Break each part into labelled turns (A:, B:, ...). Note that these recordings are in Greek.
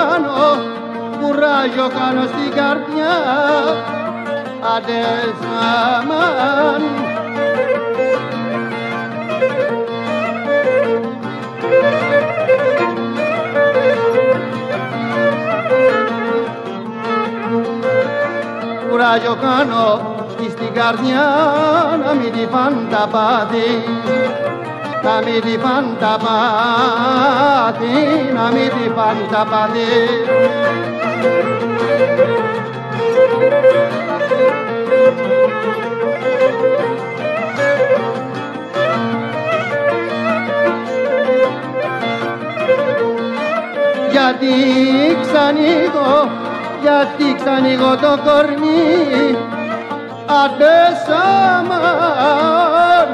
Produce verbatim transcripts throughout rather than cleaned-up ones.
A: κάνω, κουράγιο κάνω στην καρδιά, άντε σαμάν. Κουράγιο κάνω στην καρδιά, να μην τη πάνε τα πάθη, να μην τη πάνε τα πάθη, να μην τη πάνε τα πάθη. Γιατί ξανοίγω, γιατί ξανοίγω το κορμί, άντε σαμάν.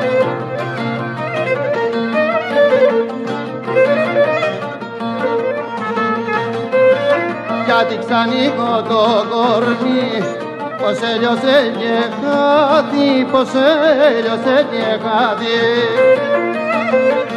A: Γιατί ξανοίγω το κορμί, πως έλειωσε και χάθη, πως έλειωσε και χάθη.